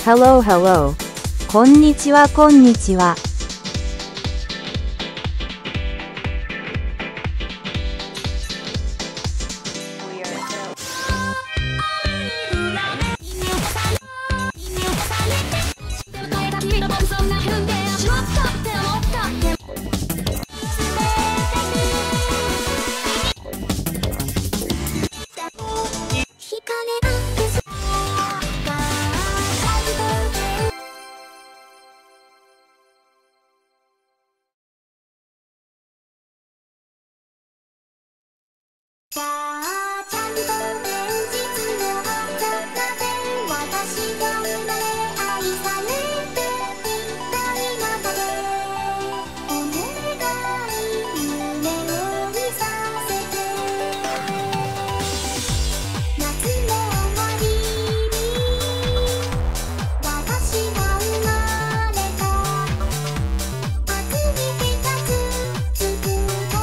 Hello, hello. こんにちは、こんにちは。 さあちゃんと現実を語って私が生まれ愛されていたい中でお願い夢を見させて夏の終わりに私が生まれた暑い季節つくと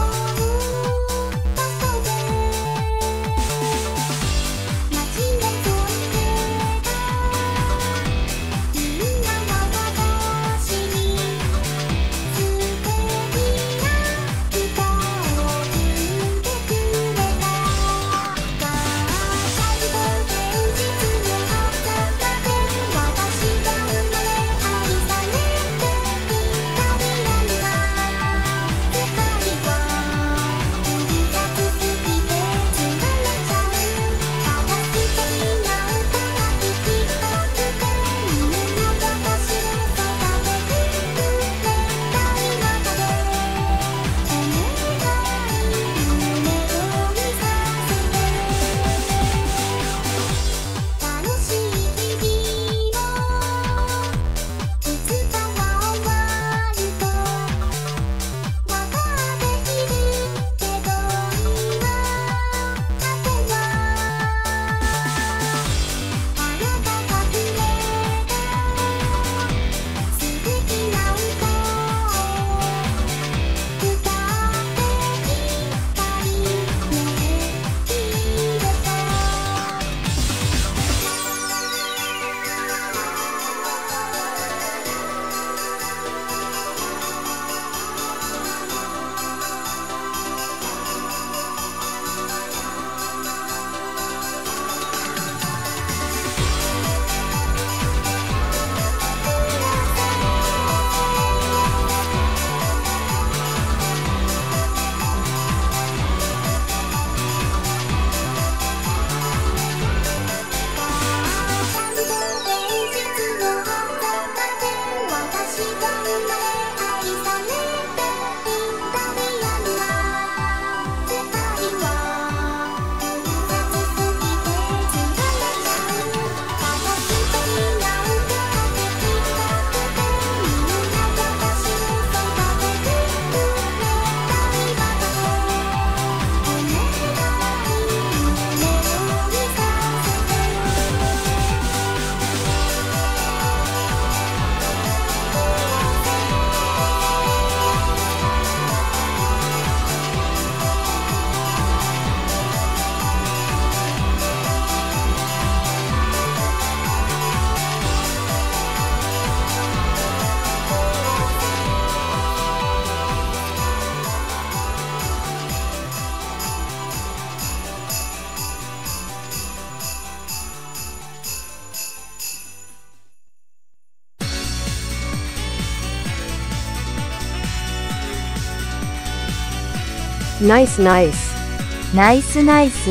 ナイスナイス。 ナイスナイス。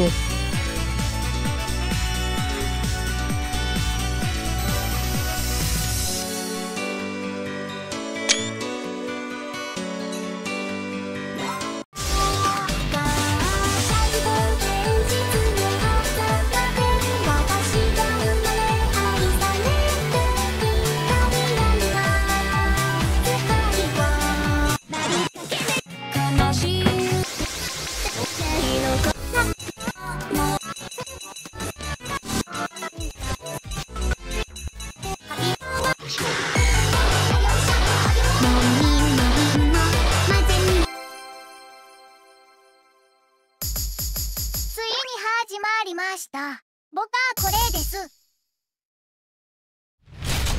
始まりました。僕はこれです。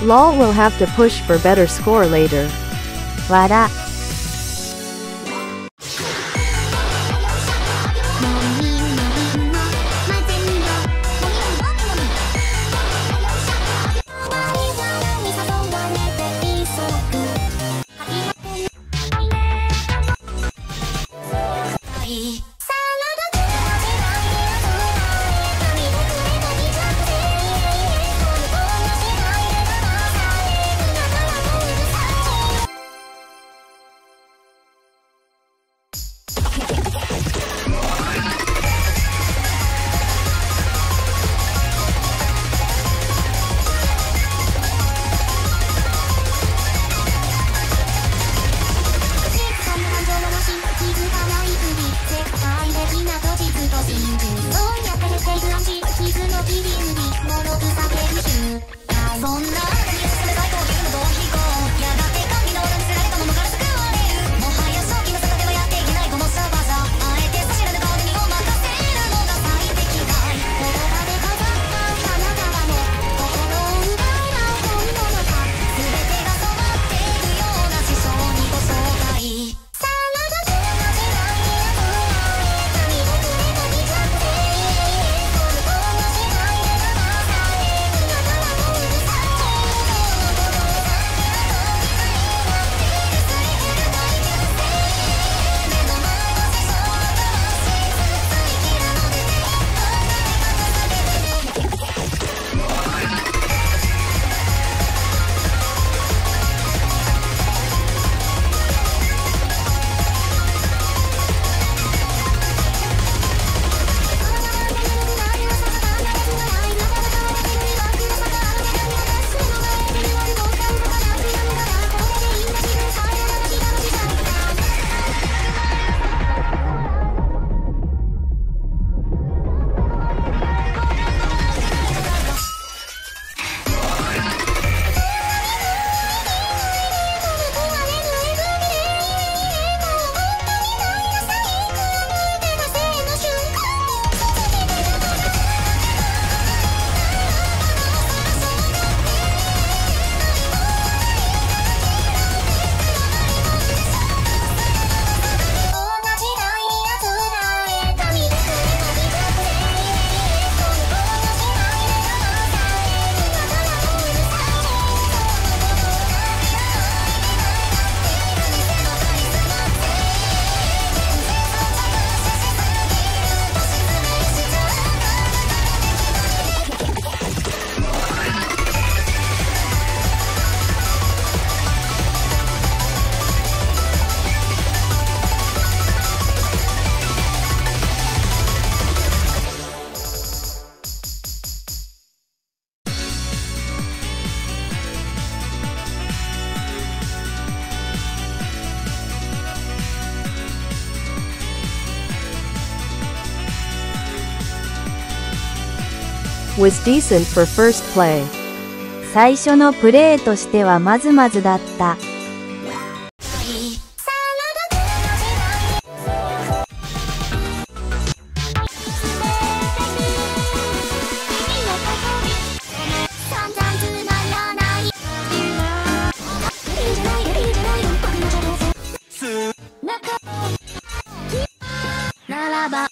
Lol will have to push for better score later. わら。 Was decent for first play. 最初のプレーとしてはまずまずだった。 ならば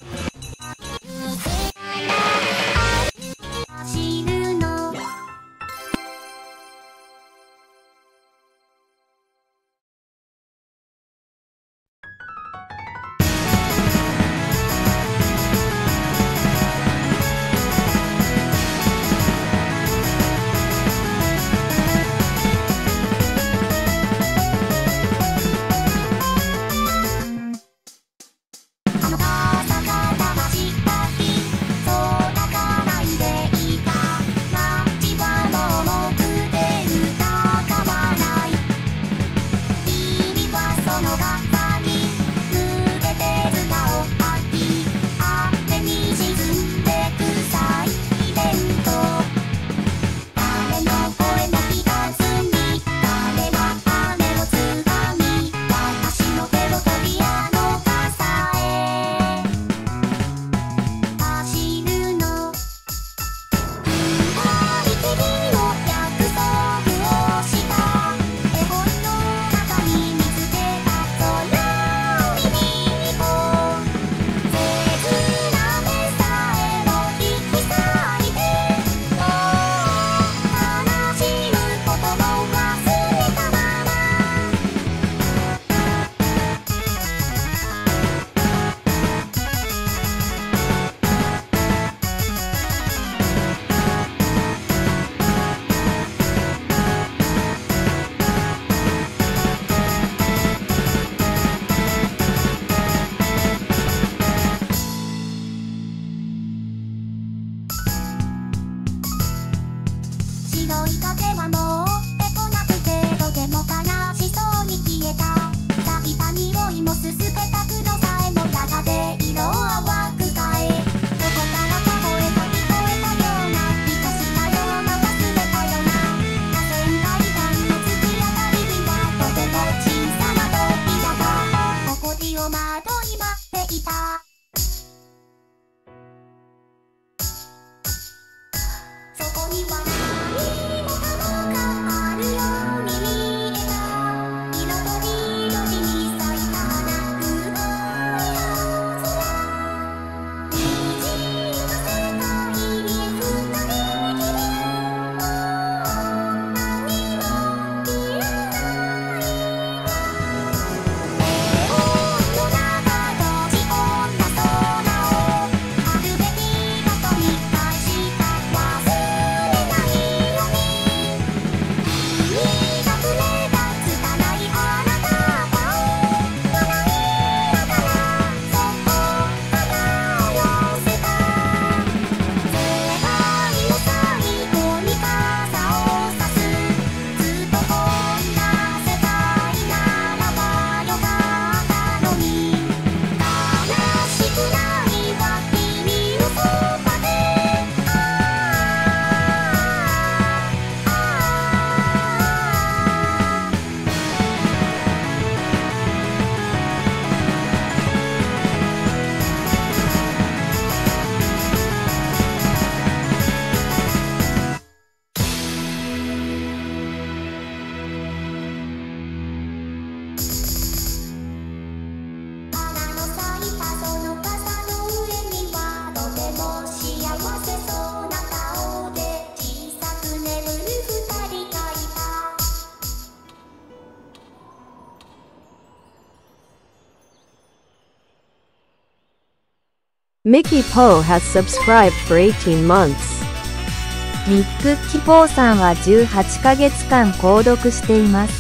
Mickey Poe has subscribed for 18 months. ミック・キポーさんは18ヶ月間購読しています。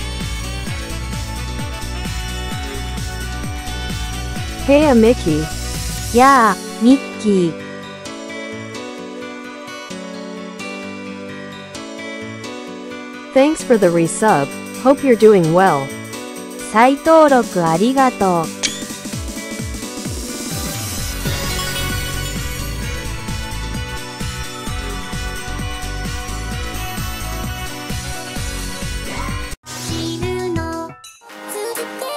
Hey Mickey. やあ、ミッキー。 Thanks for the resub. Hope you're doing well. 再登録ありがとう。 知るの続け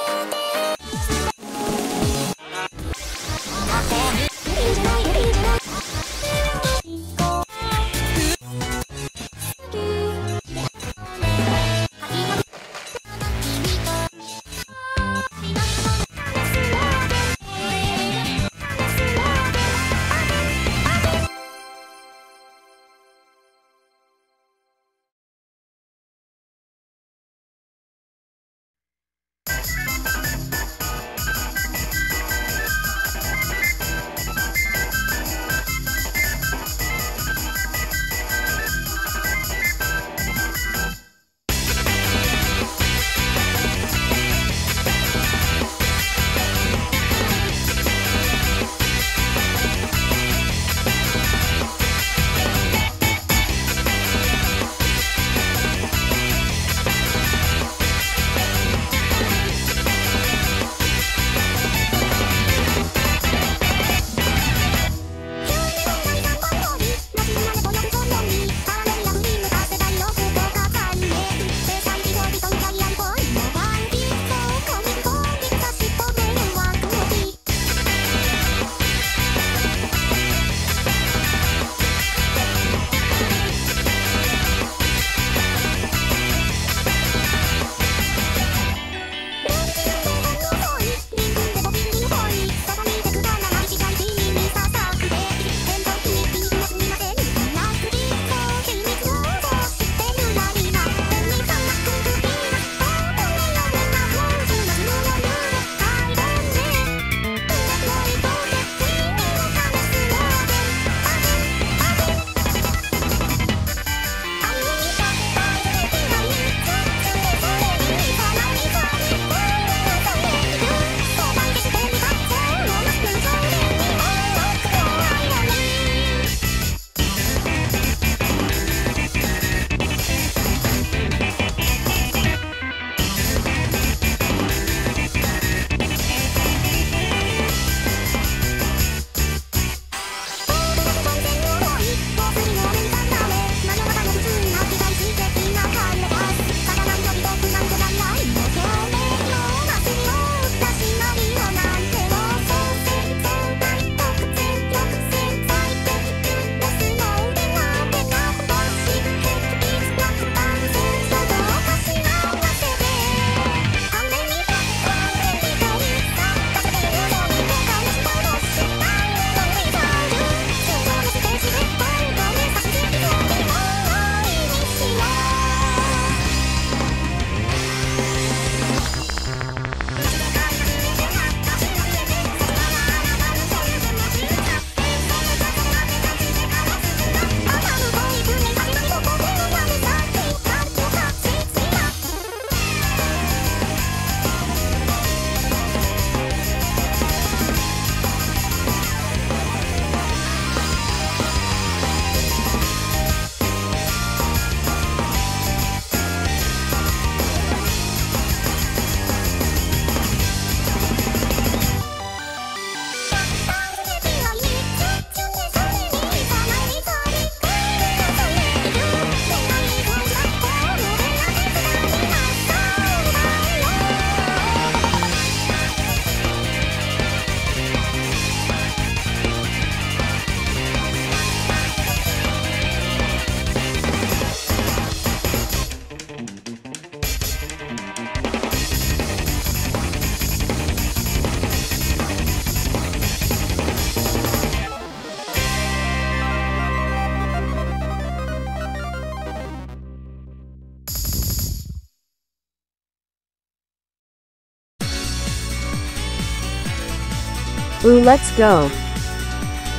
Ooh, let's go.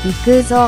行くぞ。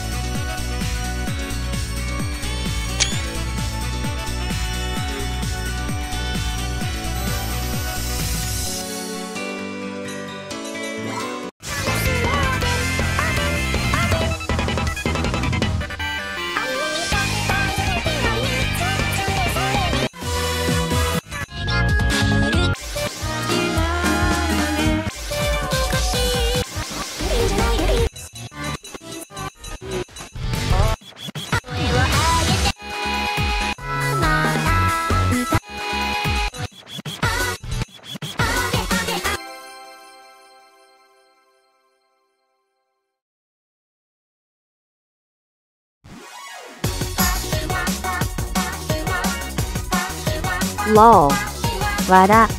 lol, 笑。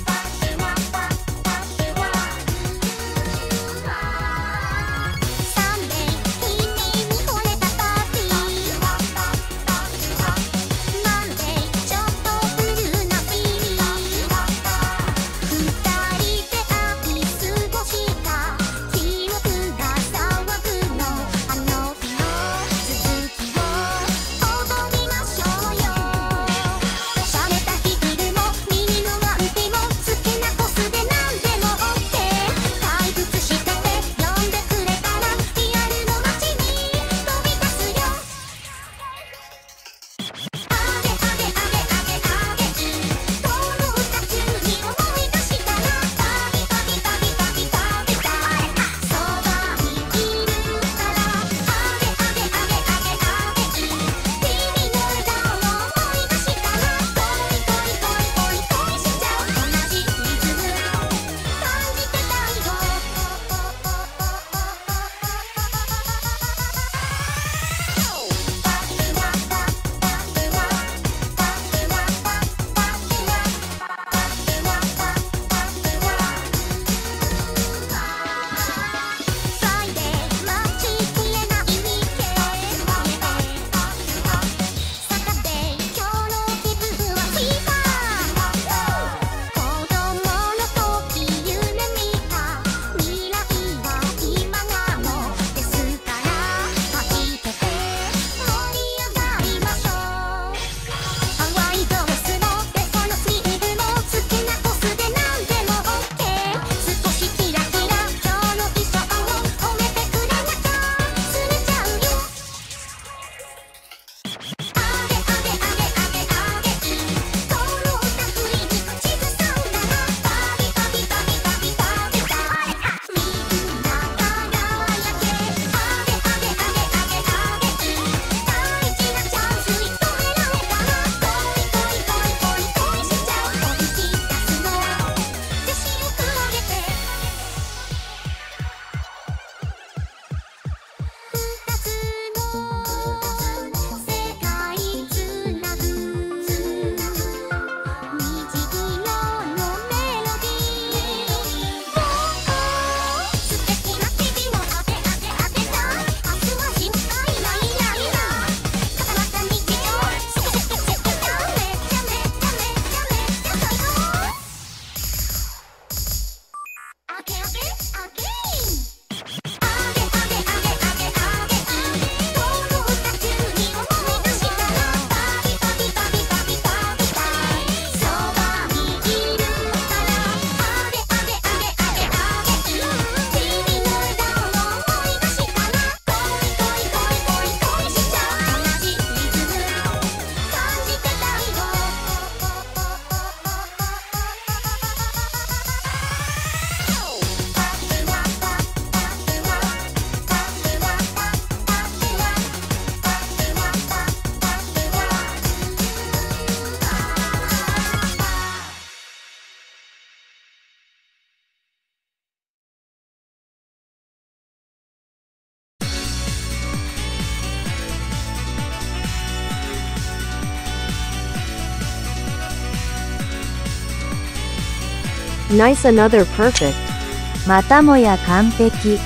Nice, another perfect. またもや完璧。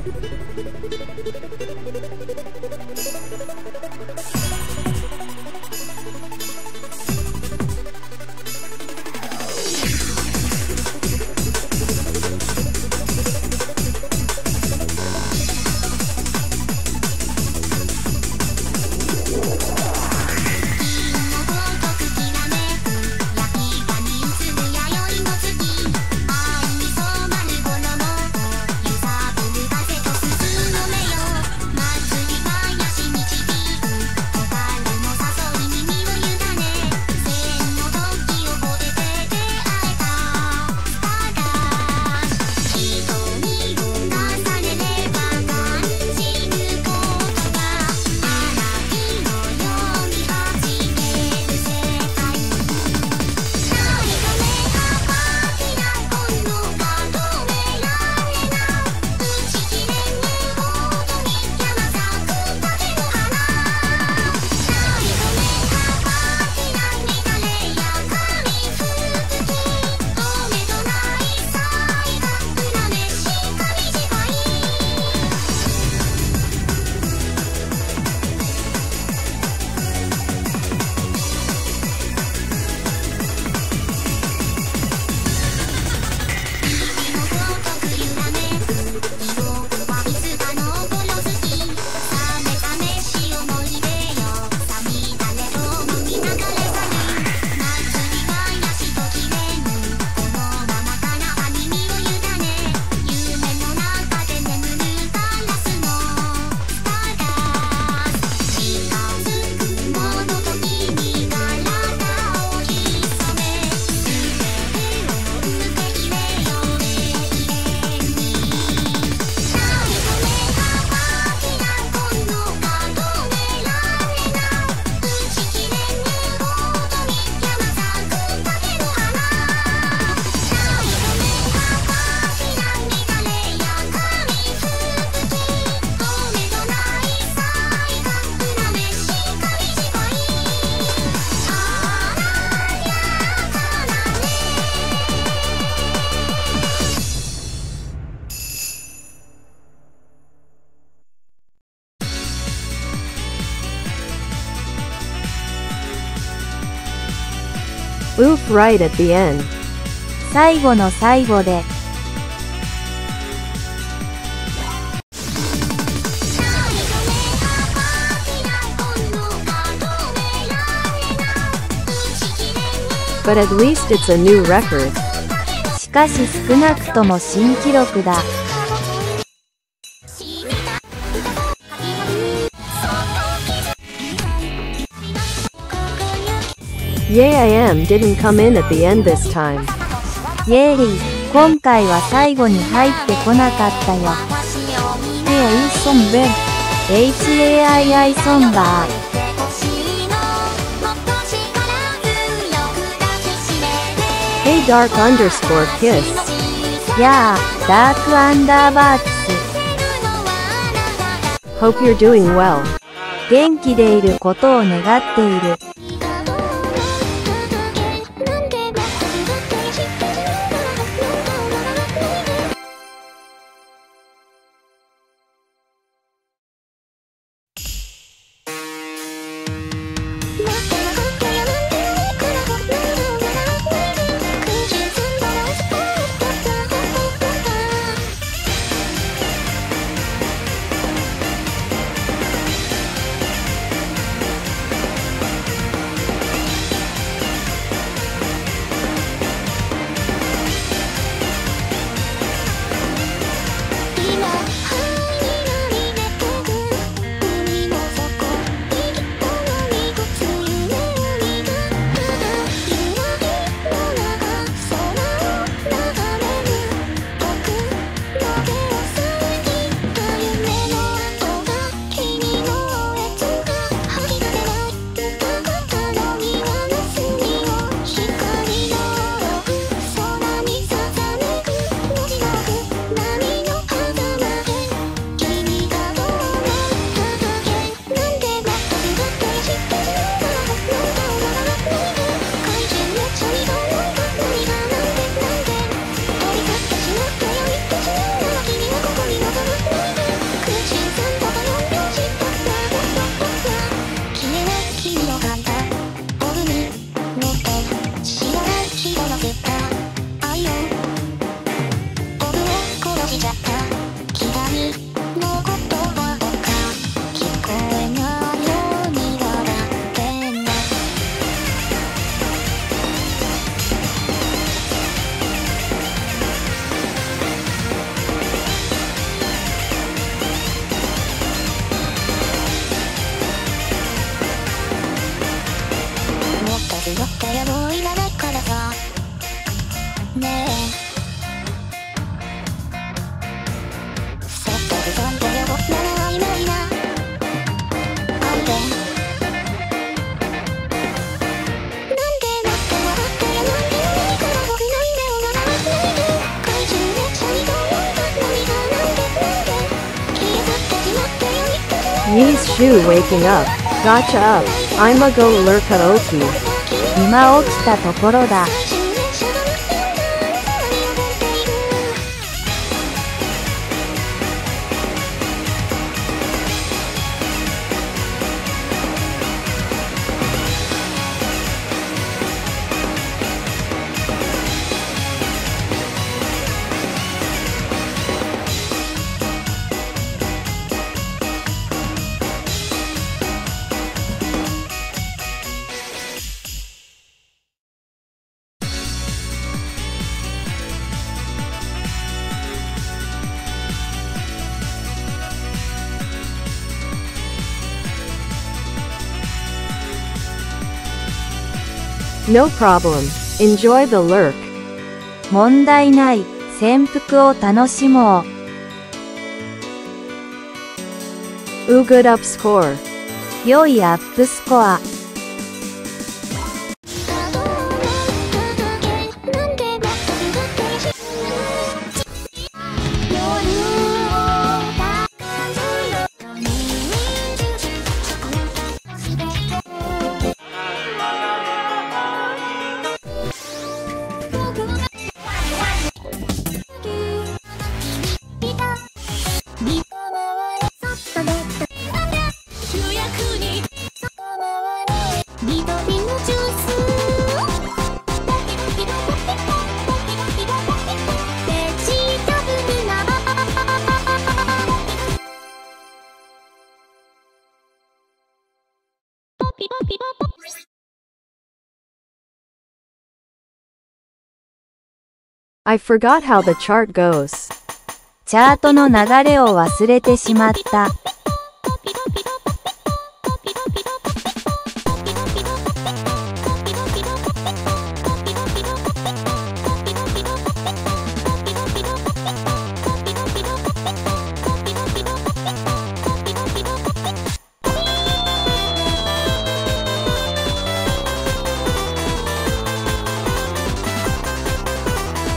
Oof right at the end. 最後の最後で。 But at least it's a new record. しかし少なくとも新記録だ。 Yay I am didn't come in at the end this time. イェーリー、今回は最後に入ってこなかったよ。Hey Songbird HAII Songbird Hey dark underscore kiss. やあ、ダークアンダーバーツ。 Hope you're doing well. 元気でいることを願っている。 ねえせっかくちゃんとよなら曖昧な相手なんでもっと笑ってやなんでもいいから僕ない目を笑わないで怪獣列車にどうなんだ何がなんで消え去ってしまってよいったく Yee's shoe waking up. Gotcha up. I'ma go lurk Oki. 今起きたところだ。 No problem. Enjoy the lurk. 問題ない。潜伏を楽しもう。 Good up score. 良いアップスコア。 I forgot how the chart goes. チャートの流れを忘れてしまった。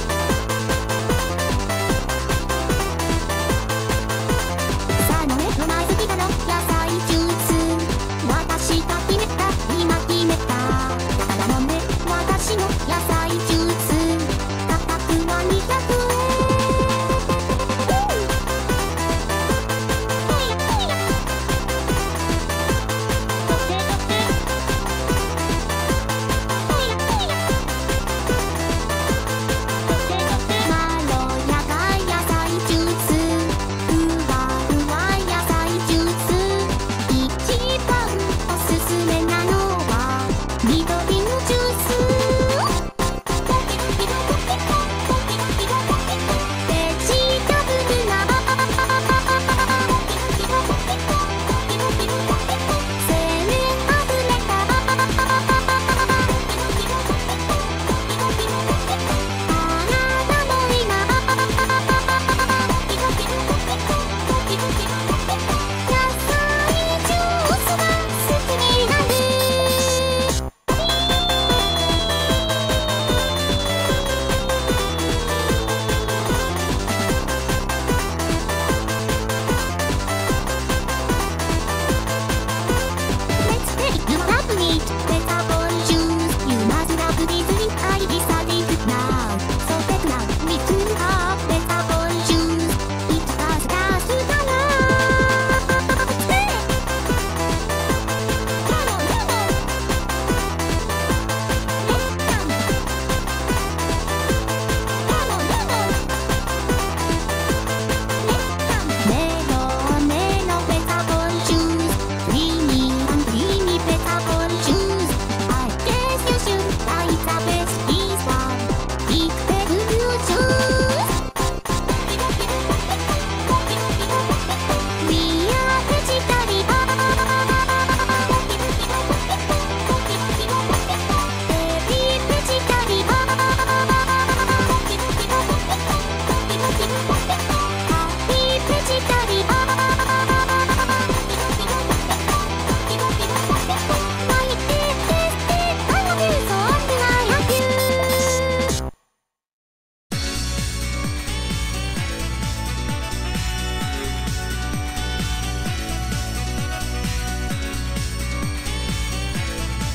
さあ飲め飲ま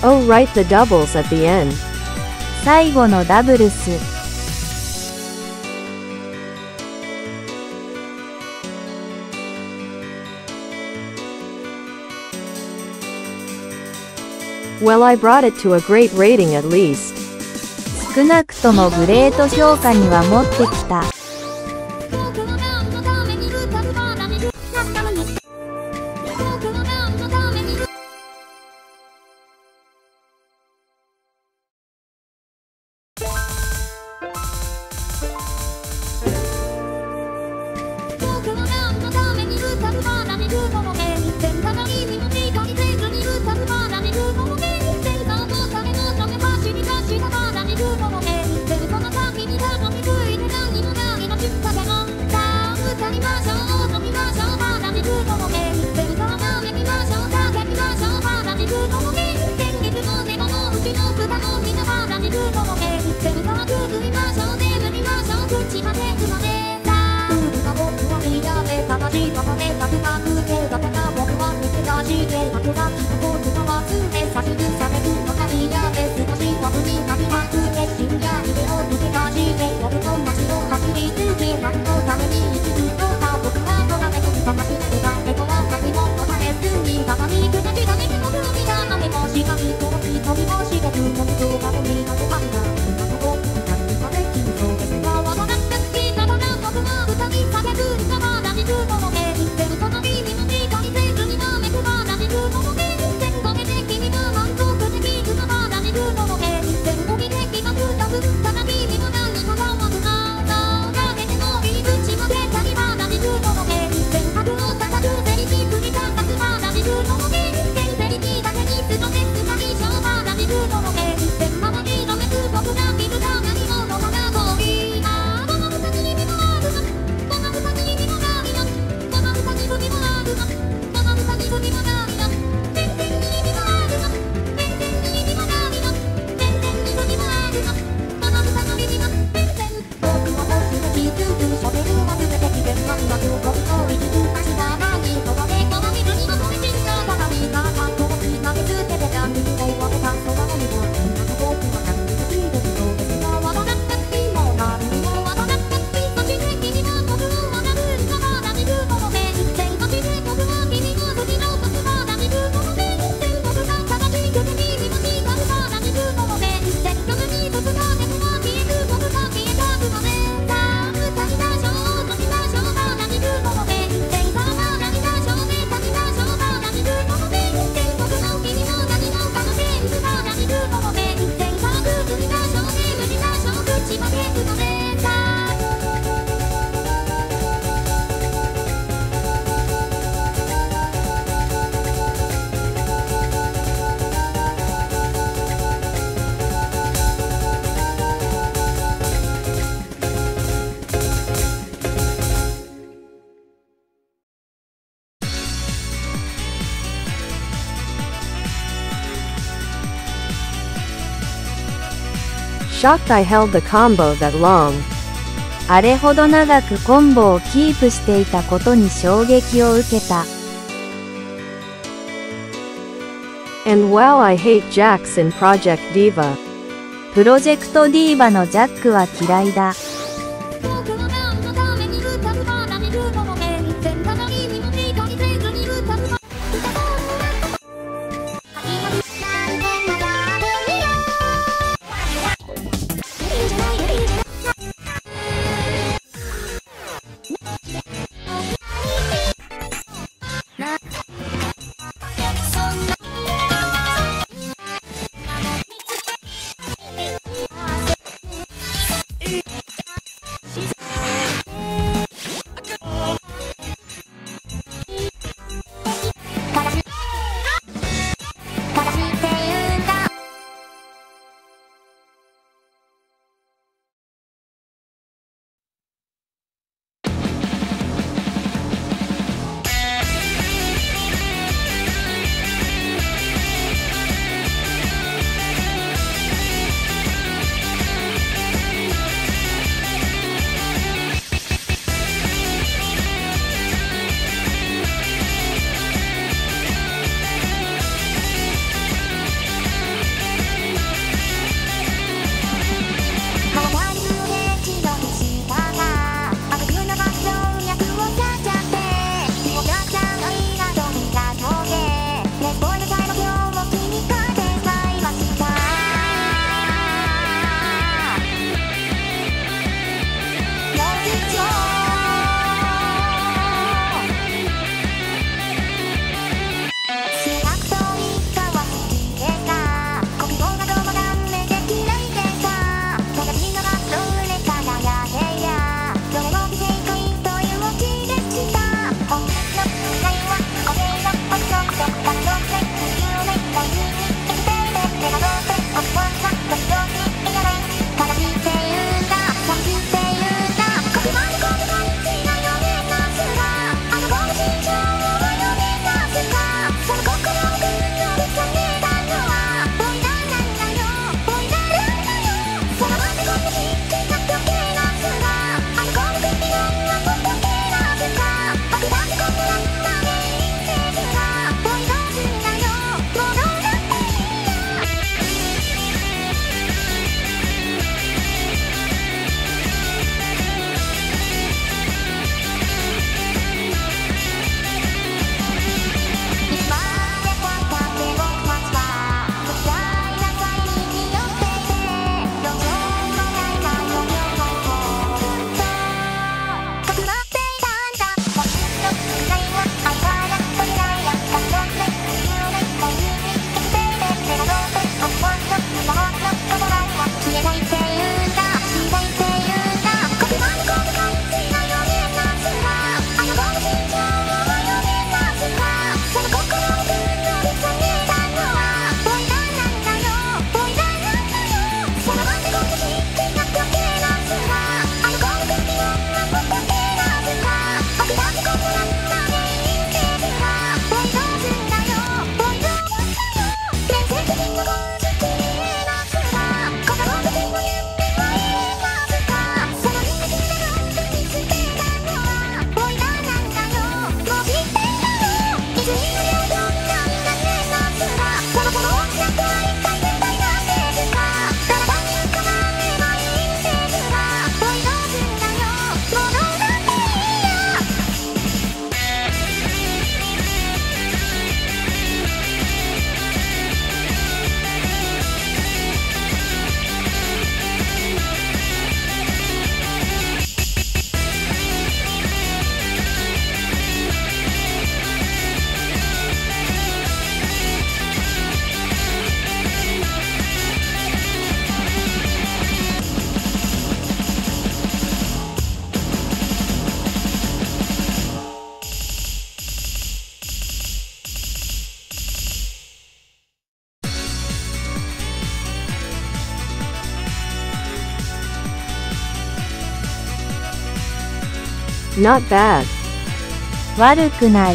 Oh, right, the doubles at the end. 最後のダブルス。 Well, I brought it to a great rating at least. 少なくともグレート評価には持ってきた。 Shocked I held the combo that long. あれほど長くコンボをキープしていたことに衝撃を受けた。 And wow, I hate Jax in Project Diva. プロジェクトディーバのジャックは嫌いだ。 Not bad. 悪くない。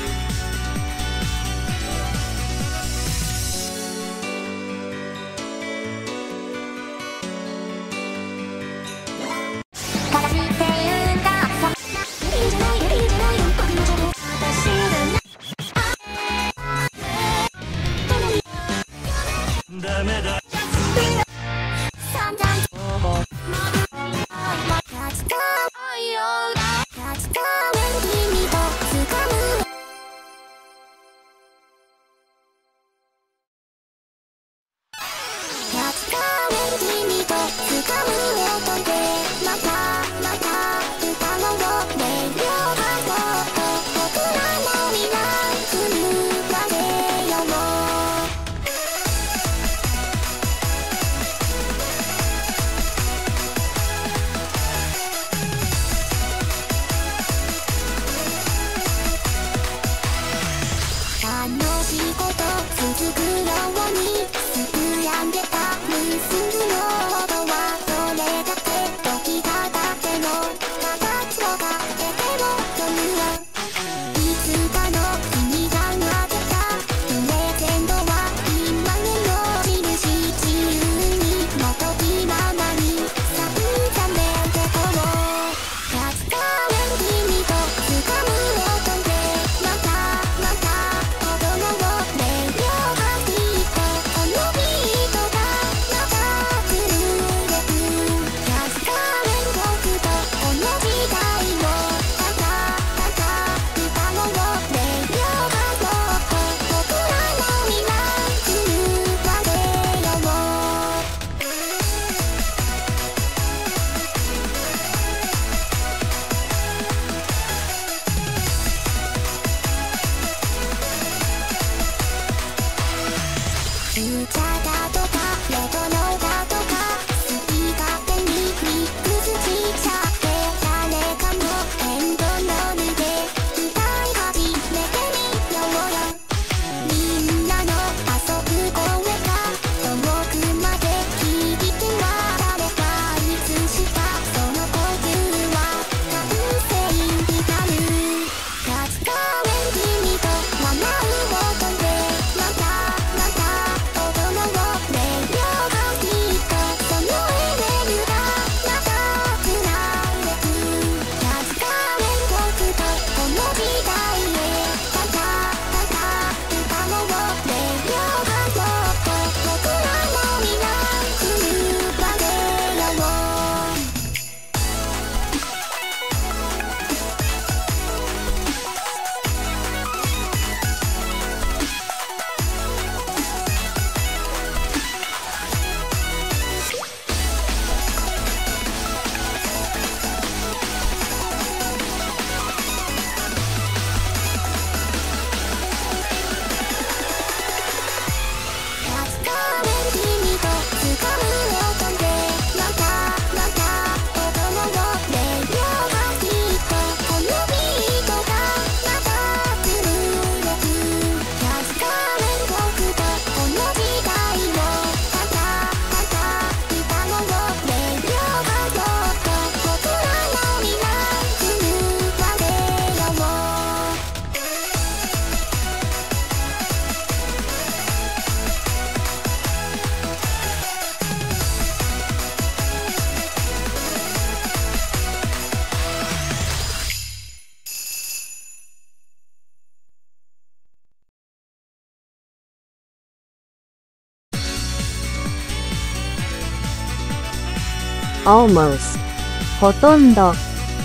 Almost. ほとんど。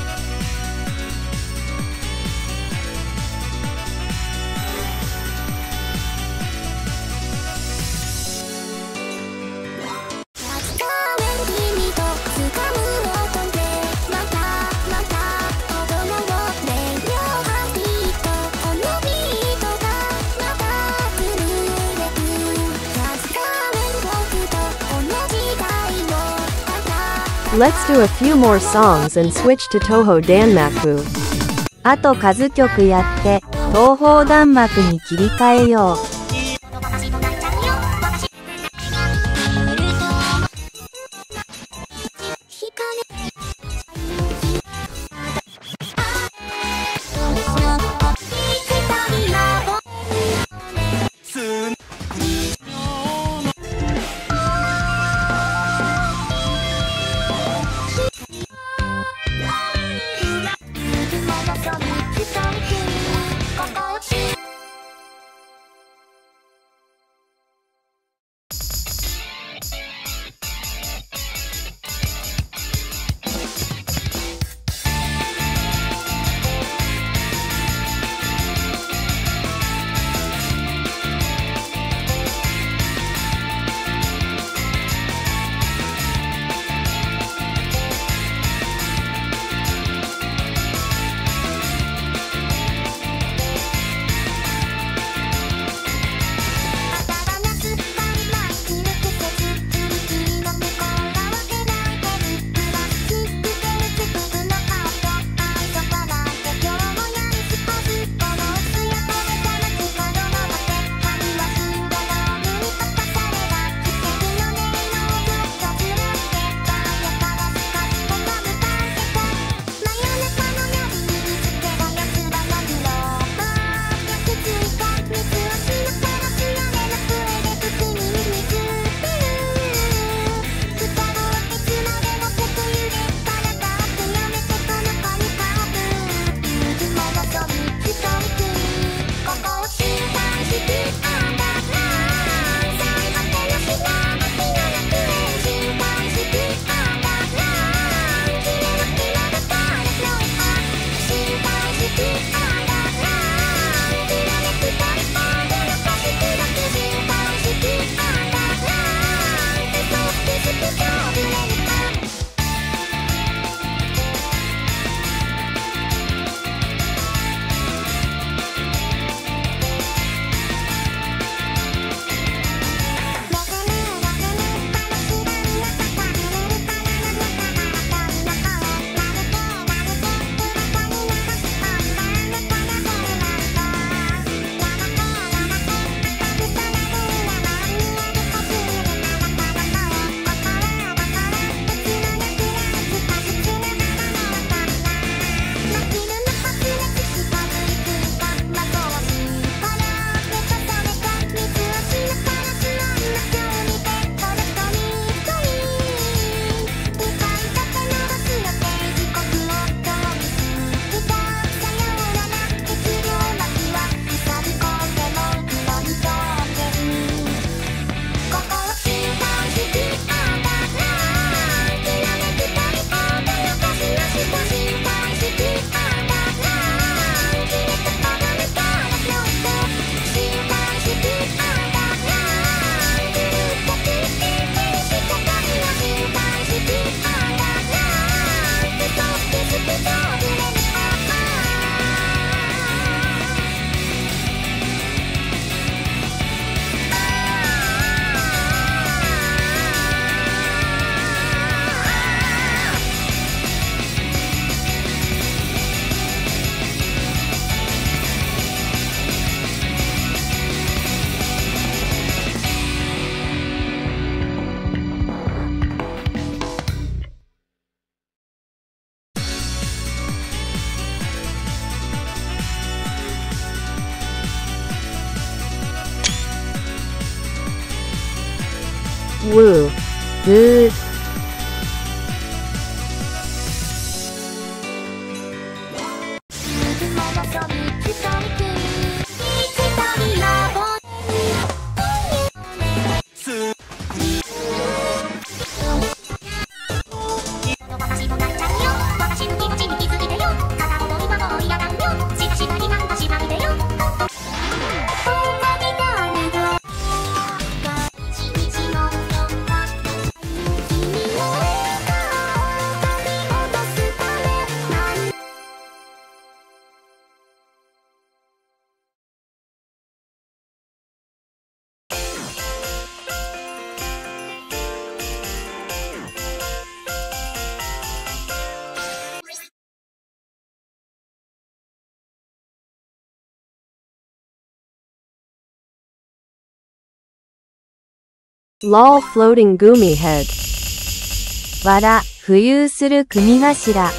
Let's do a few more songs and switch to Toho Danmaku. あと数曲やって、東方弾幕に切り替えよう。 通。 Lol floating gumi head. わら、浮遊する組頭。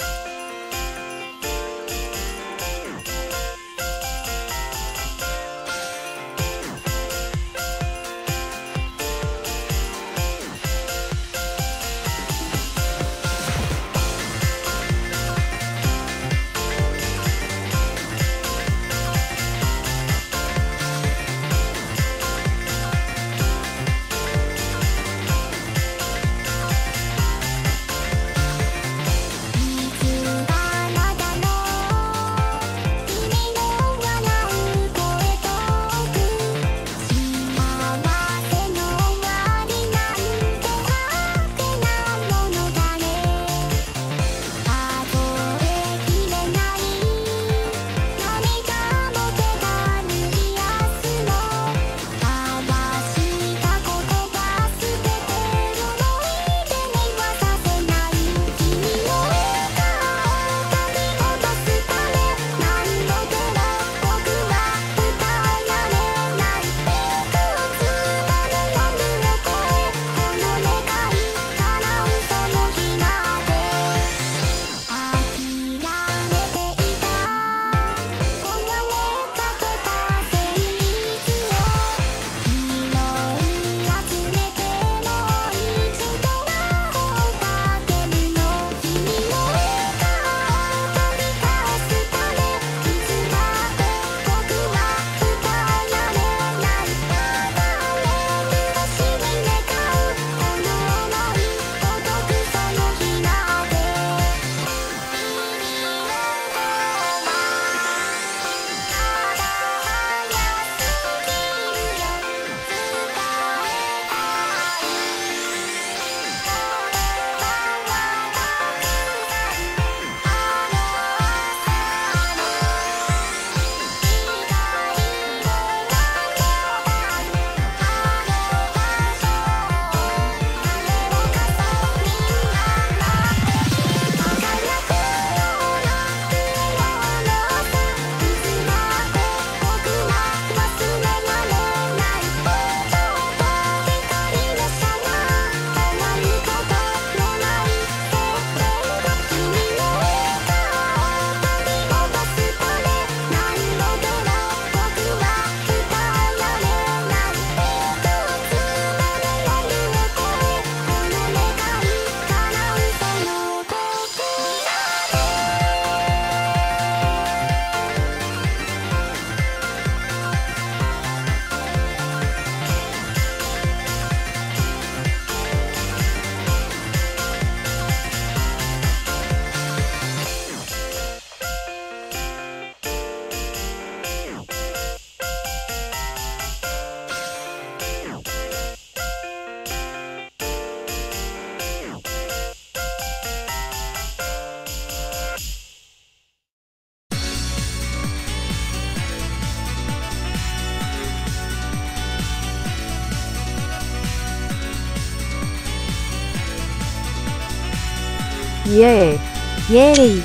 Yay! イエーイ。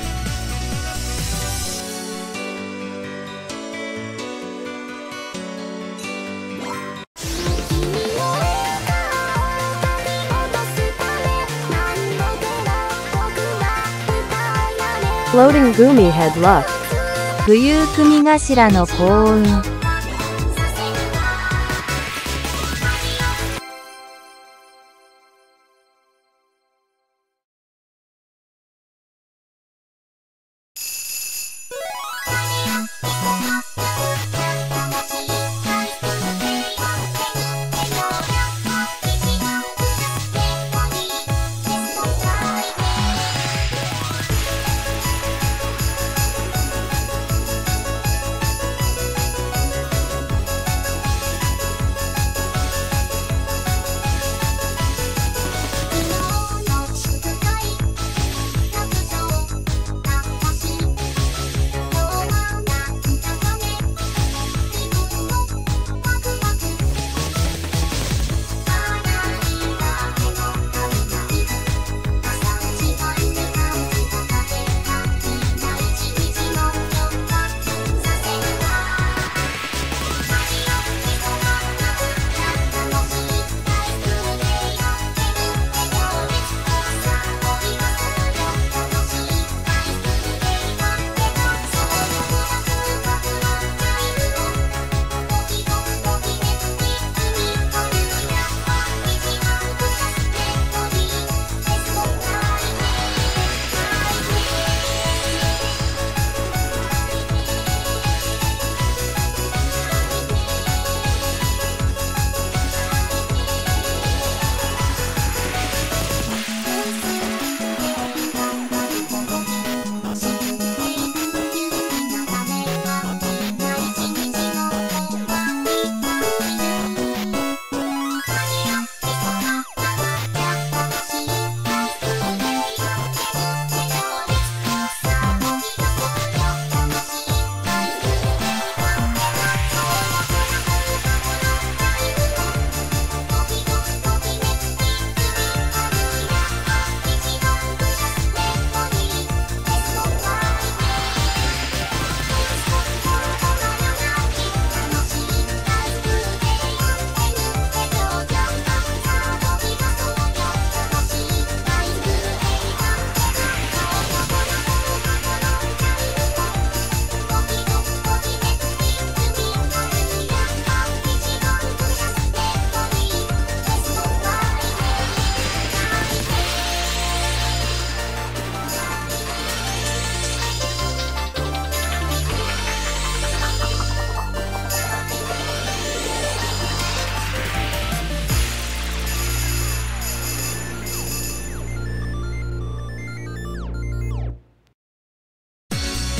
Floating gumi head luck. 浮遊組頭の幸運。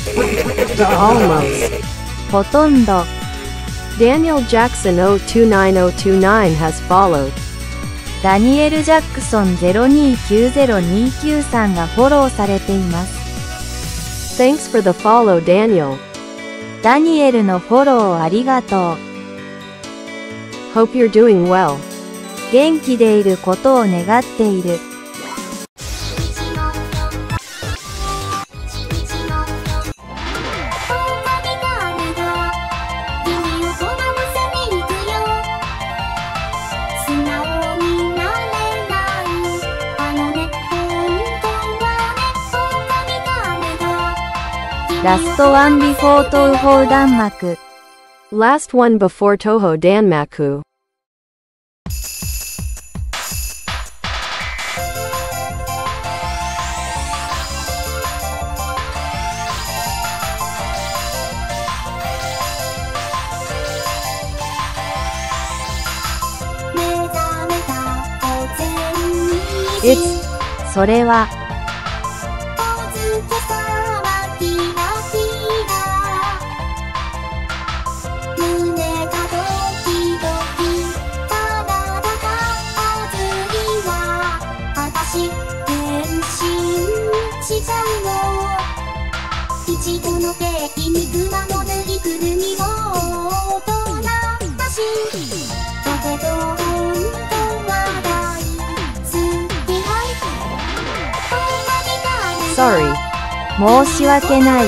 Almost. ほとんど。 Daniel Jackson 029029 has followed. ダニエル・ジャックソン029029さんがフォローされています。 Thanks for the follow, Daniel. ダニエルのフォローありがとう。 Hope you're doing well. 元気でいることを願っている。ラストワンビフォー東方弾幕。 Last one before Toho Danmaku. It's それは一度のペーキにくまのぬいぐるみを大人だしだけど本当は大好きはい Sorry. 申し訳ない。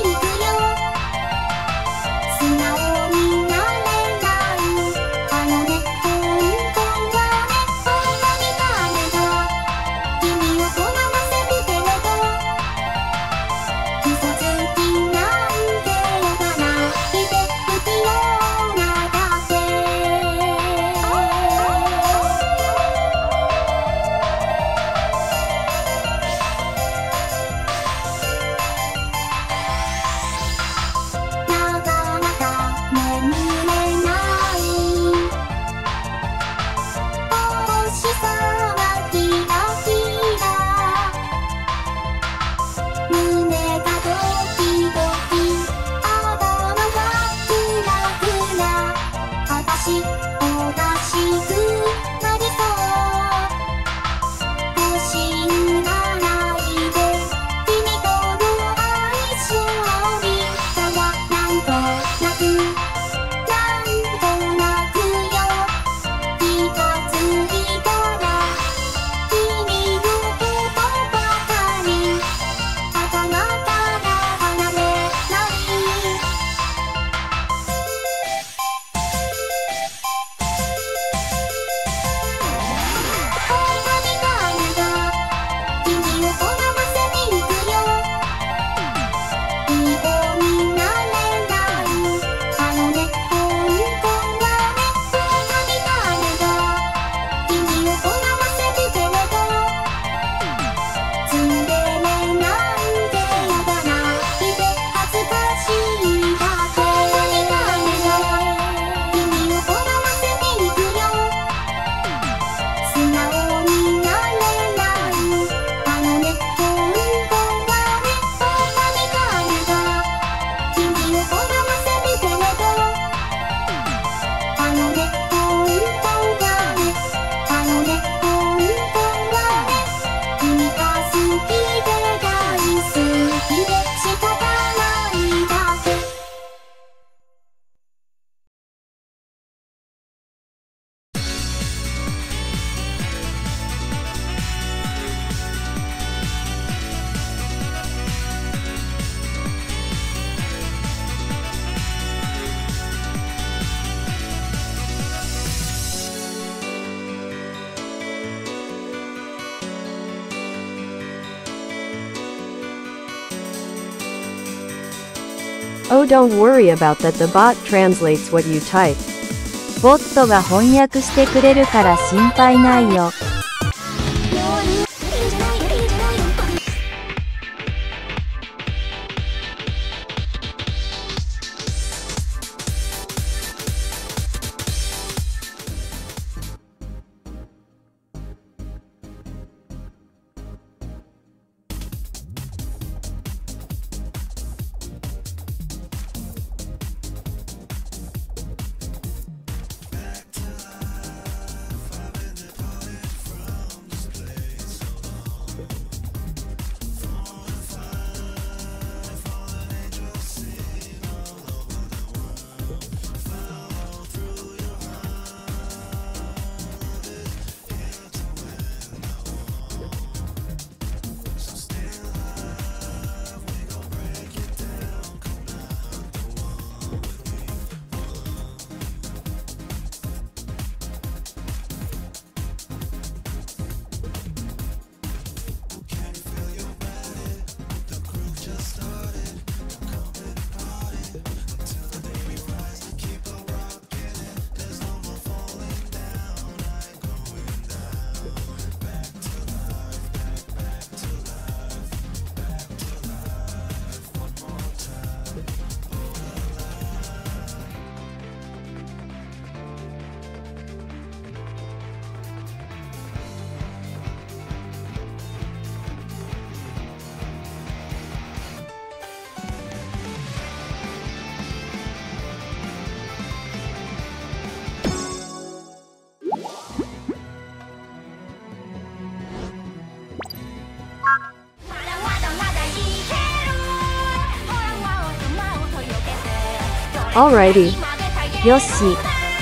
Oh, don't worry about that. The bot translates what you type. ボットが翻訳してくれるから心配ないよ。 Alrighty. よし。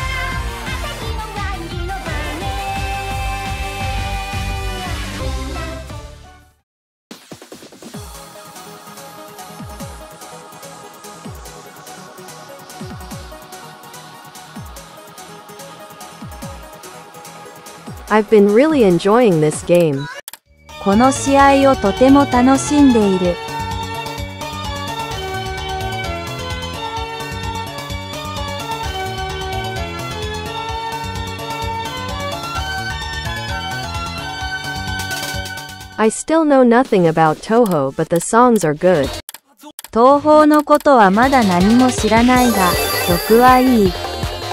I've been really enjoying this game. この試合をとても楽しんでいる。 I still know nothing about Toho, but the songs are good. 東宝のことはまだ何も知らないが、曲はいい。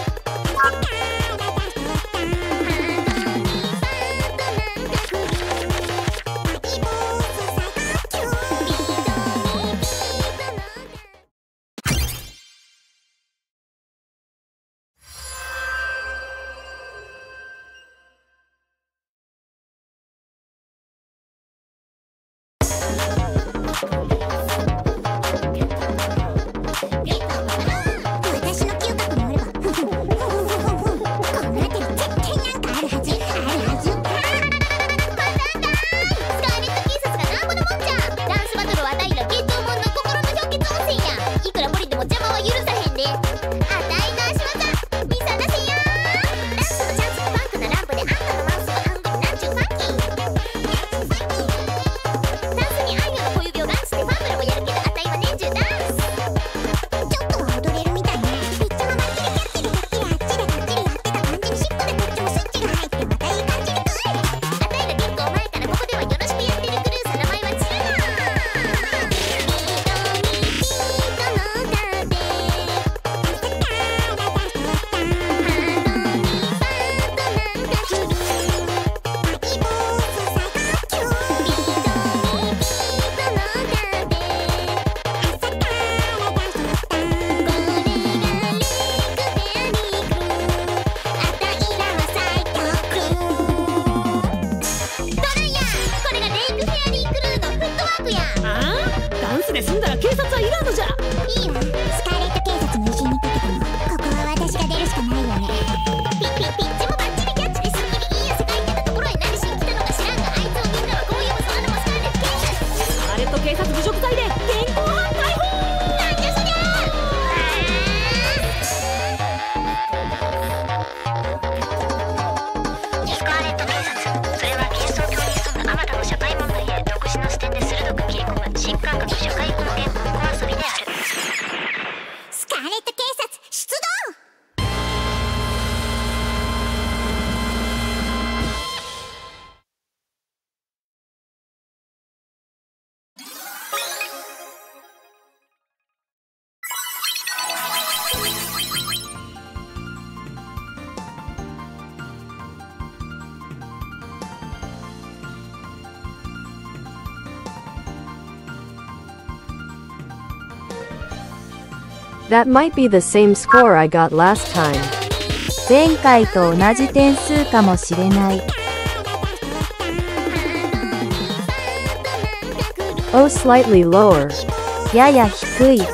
私の嗅覚によればこの辺り絶対なんかあるはず。スカーレット警察がなんぼのもんじゃ。ダンスバトルはあたいらゲットウモンの心の氷結温泉や。いくら無理でも邪魔は許さへんで。あたいの足技見さらせや。ダンスのチャンスとバンクなランプであんたのマウスはアンゴリなんちゅうファンキー。ダンスに愛の小指をランチしてファンブルもやるけどあたいは年中ダンス。ちょっとは踊れるみたいね。めっちゃママキレキャッキリキャッキリあっちでかっちりやってた感じに尻尾でこっちもスイッチが入ってまたいい感じにくい。あたいら結構前からここではよろしくやってるクルーさ名前はチルナダンスで済んだら警察はいらんのじゃ。 いいわ。スカーレット警察の威信にかけてもここは私が出るしかないよね。ピッチもバッチリキャッチですっきりいい汗かいてたところへ何しに来たのか知らんが、あいつをみんなはこういうもそのもスカーレット警察。 スカーレット警察侮辱罪で現行犯逮捕。 なんじゃそりゃスカーレット警察、それはキリスト教に潜むあまたの社会問題へ独自の視点で鋭く切り込む新感覚社会貢献ごっこ遊びである。 スカーレット警察出動。 That might be the same score I got last time. 前回と同じ点数かもしれない。 Oh, slightly lower. やや低い。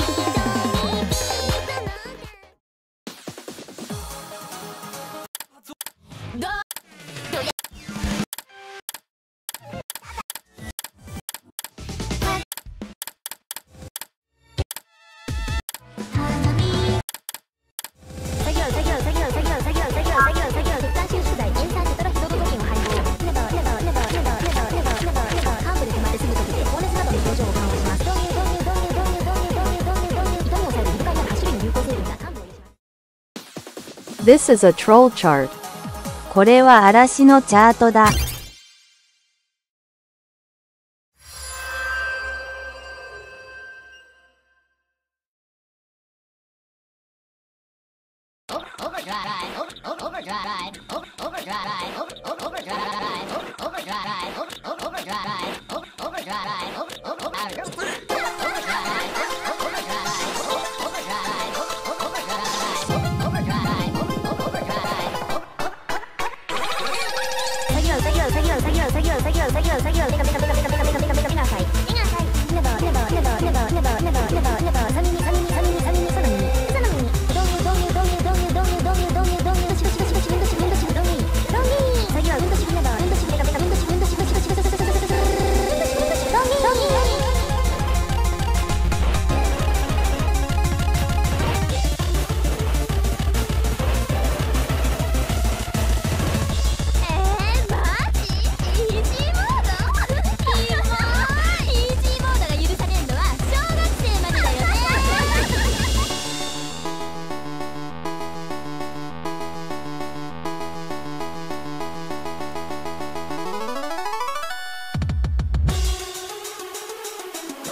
This is a troll chart. これは嵐のチャートだ。 ス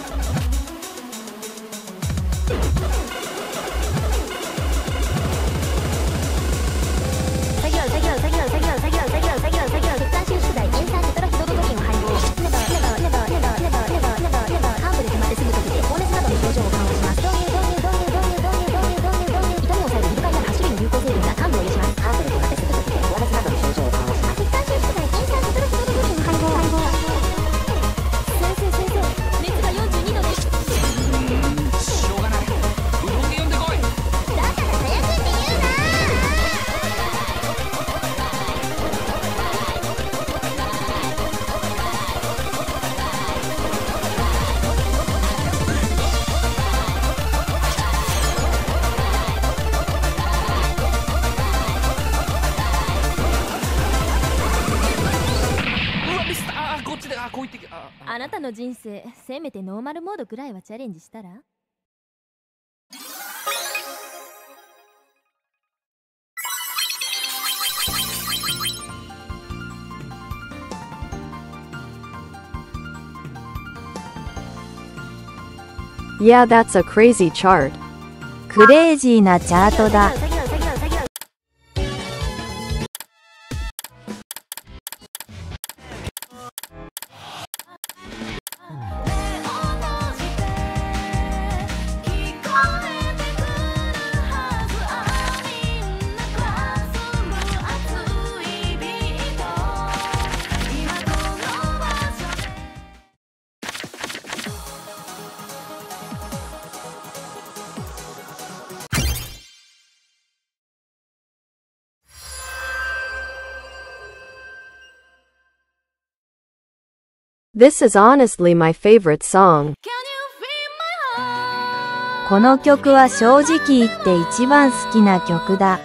あなたの人生、せめてノーマルモードくらいはチャレンジしたら？ Yeah, that's a crazy chart. クレイジーなチャートだ。 This is honestly my favorite song. この曲は正直言って一番好きな曲だ。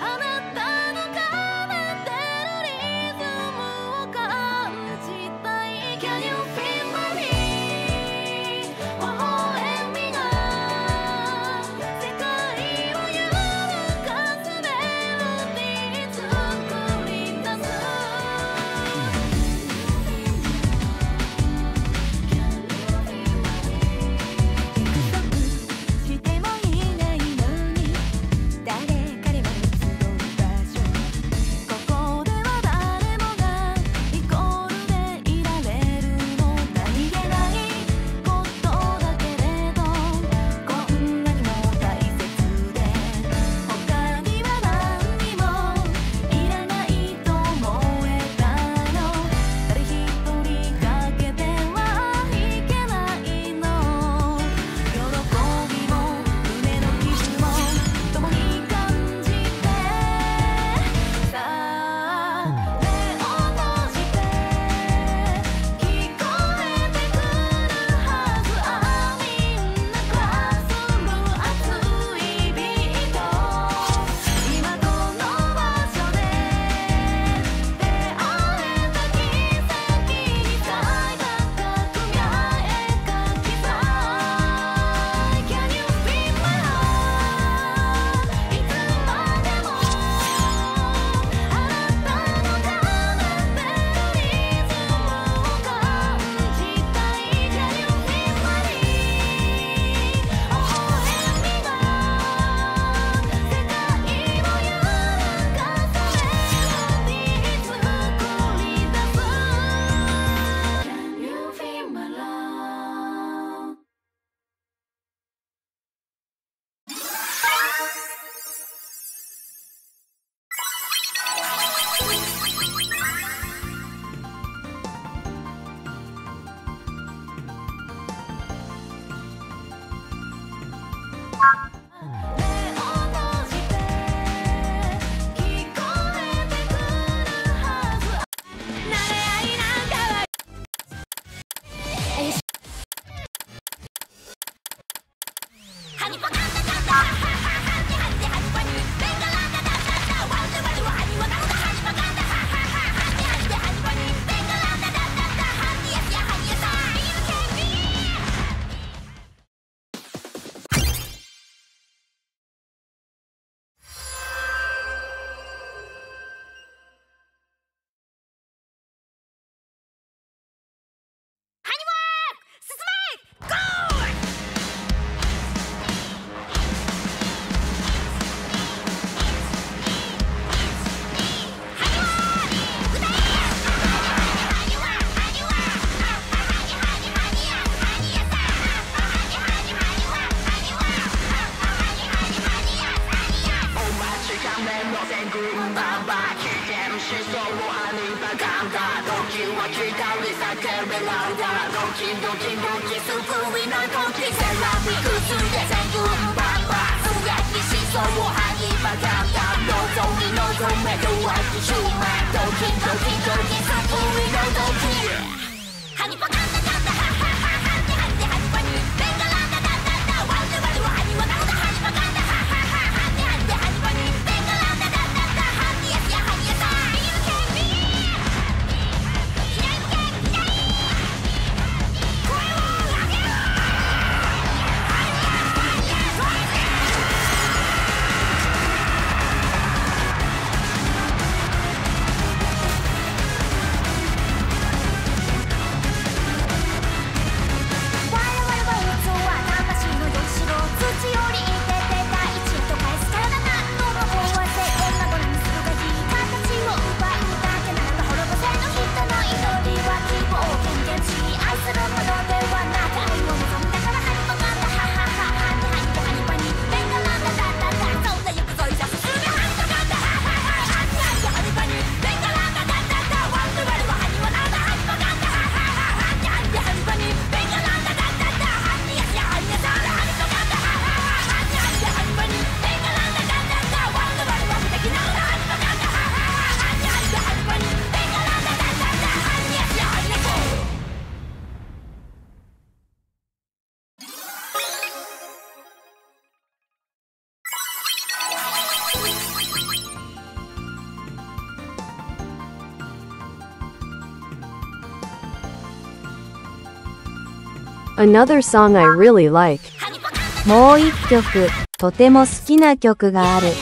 Another song I really like. もう一曲、とても好きな曲がある。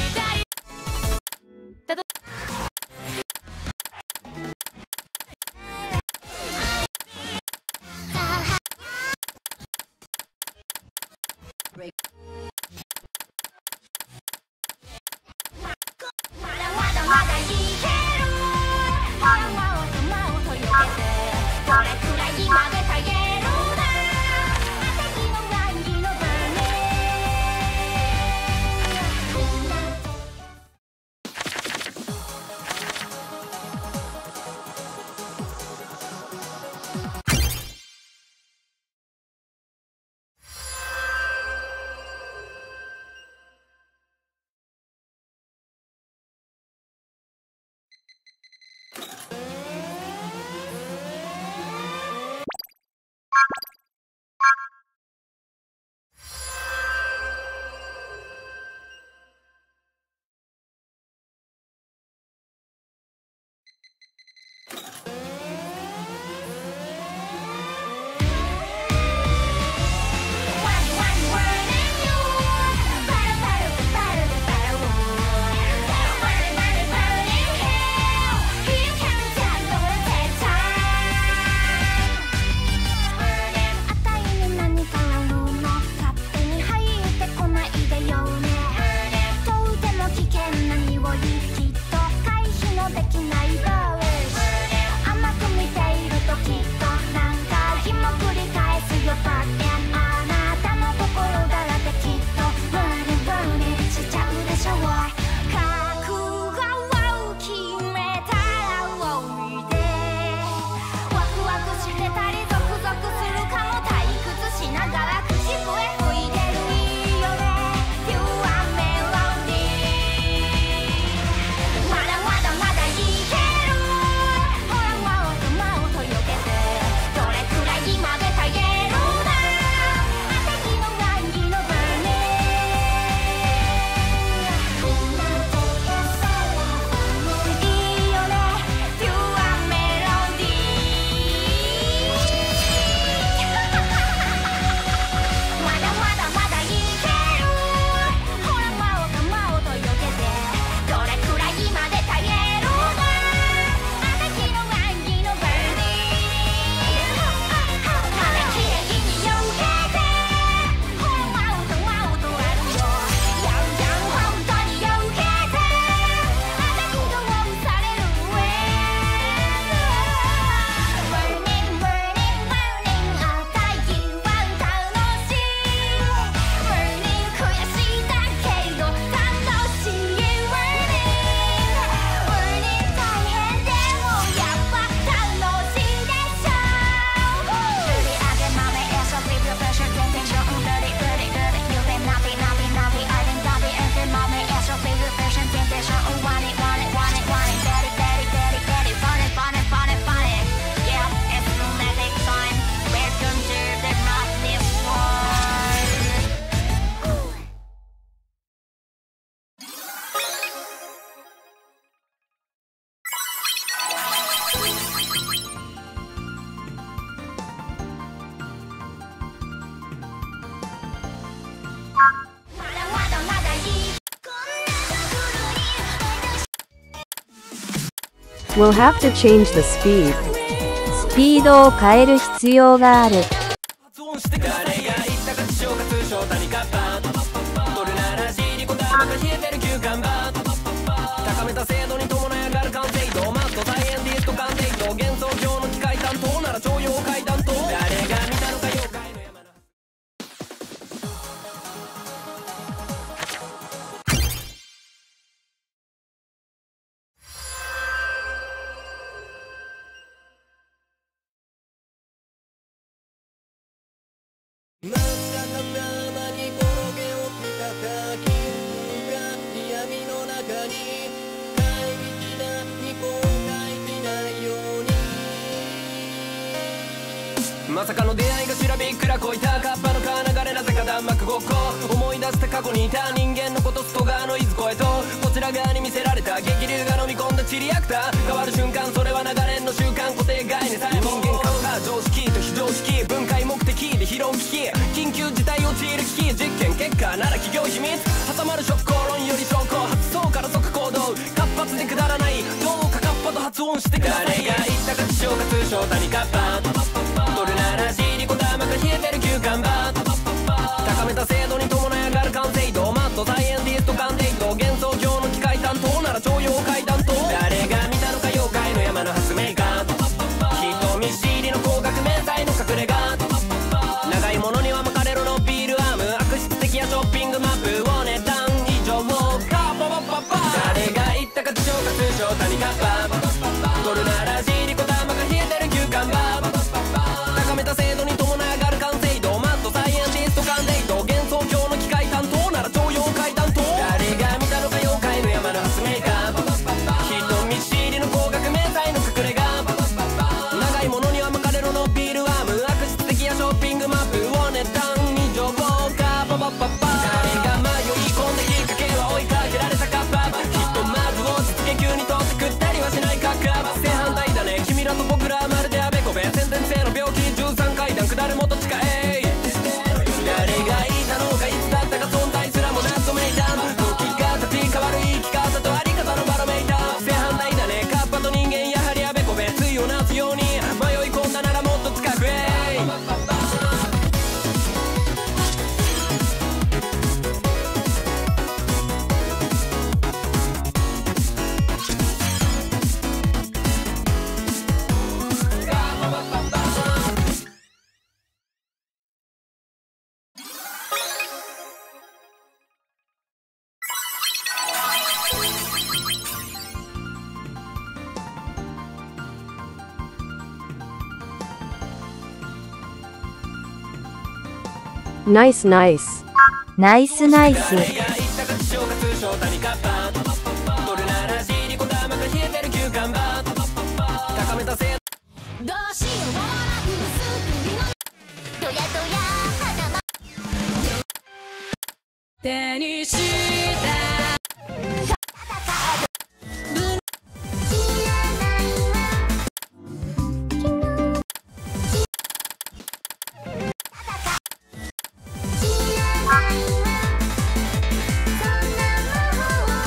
We'll have to change the speed. スピードを変える必要がある。 高めた精度に伴い上がる完成度マットサイエンティスト鑑定度幻想郷の機械担当なら超妖怪担当誰が見たのか妖怪の山の真っ赤な山に転げ落ちた滝が闇の中に怪力な日本が生きないようにまさかの出会いがしらびっくらこいたカッパの川流れなぜか弾幕ごっこ思い出して過去にいた人間のこと外側の伊豆越えとこちら側に見せられた激流が飲み込んだチリアクター変わる瞬間それは流れの習慣固定概念さえ人間顔が常識と非常識分解目的で疲労危機緊急事態陥る危機実験結果なら企業秘密挟まる職口論より証拠発想から即行動活発でくだらないどうかカッパと発音してください誰が言ったか自称か通称谷カッパ取るならシリコ玉が冷えてる休館場高めた精度に伴い上がる完成度マットサイエンティスト鑑定度幻想郷の機械担当なら超妖怪担当誰が見たのか妖怪の山の発明家人見知りの高額明細の隠れ家長いものには巻かれろのビールアーム悪質的やショッピングマップを値段以上カパパパパ誰が言ったか自称か通称谷カッパ取るならシリコ玉が冷えてる休館場高めた精度に伴い上がる完成度マットサイエンティスト鑑定度幻想郷の機械担当なら超妖怪担当誰が見たのか妖怪の山の発明家人見知りの高額明細の隠れ家長いものには巻かれろのビールアーム悪質的やショッピングマップを値段以上カパパパパ誰が迷い込んできっかけは追いかけられたカッパきっとまず落ち着け急に取って食ったりはしないカッカ正反対だね君らと僕らまるであべこべ先天性の病気13階段下るもと近い誰がいたのかいつだったか存在すらもなんとめいた時が立ち変わる生き方とあり方のバロメーター正反対だねカッパと人間やはりあべこべ対をなすように迷い込んだならもっと近くへ Nice, nice. ナイスナイス。 誰が言ったか自称か通称谷カッパ取るならシリコ玉が冷えてる休館場高めた精度どうしようもなく救いのどやどや花ま手にした知らないわ知らないわそんなもの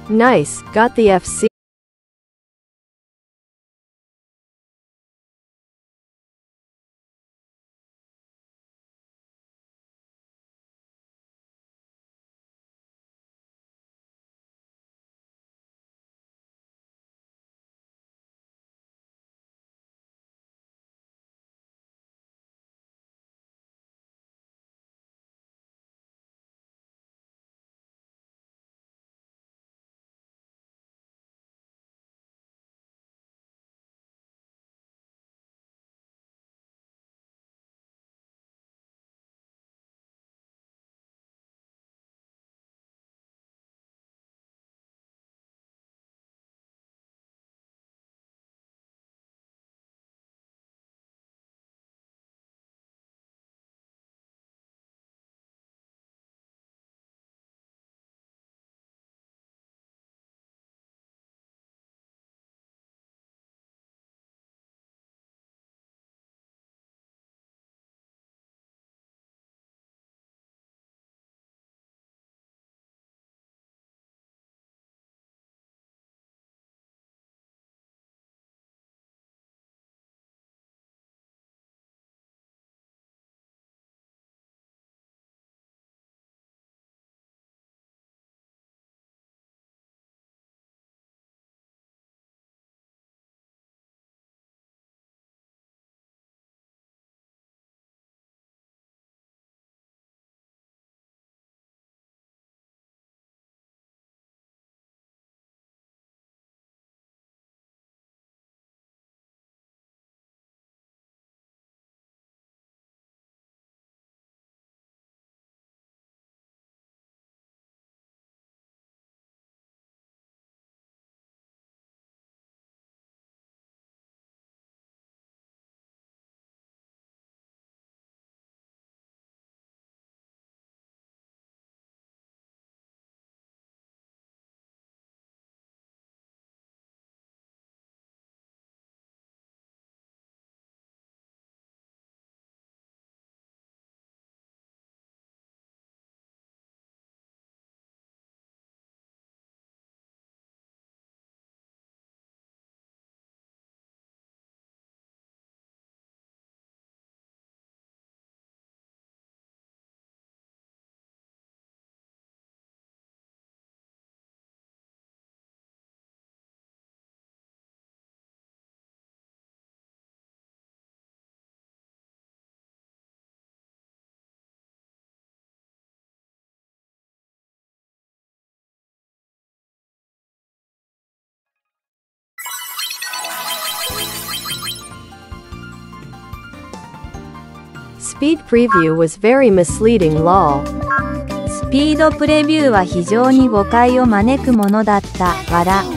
Nice, got the FC. Speed preview was very misleading lol. スピードプレビューは非常に誤解を招くものだった。笑。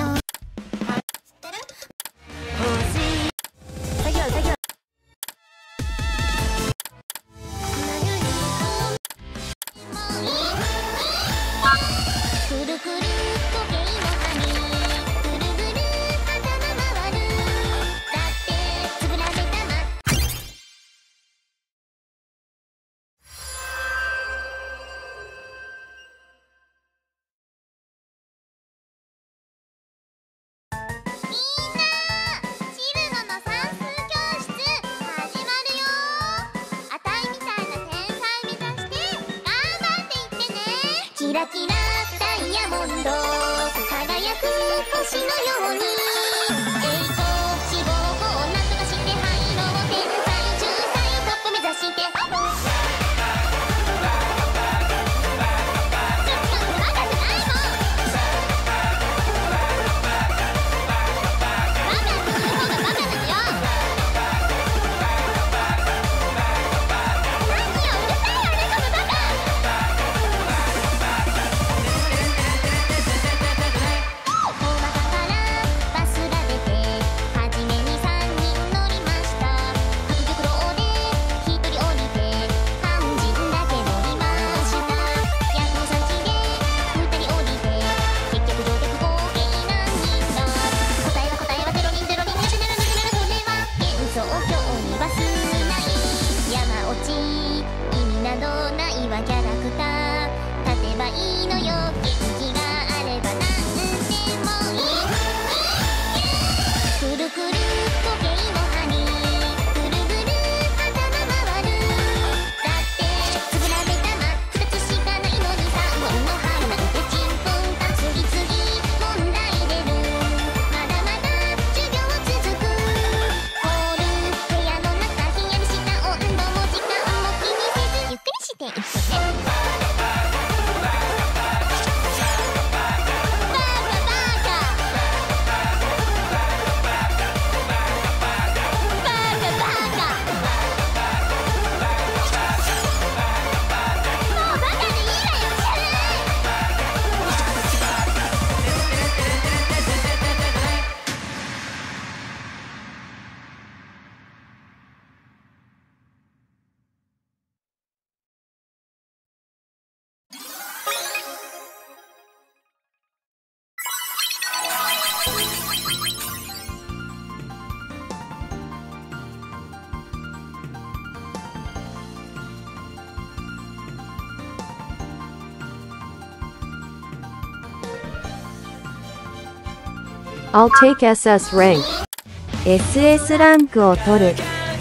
I'll take SS rank. SS ランクを取る。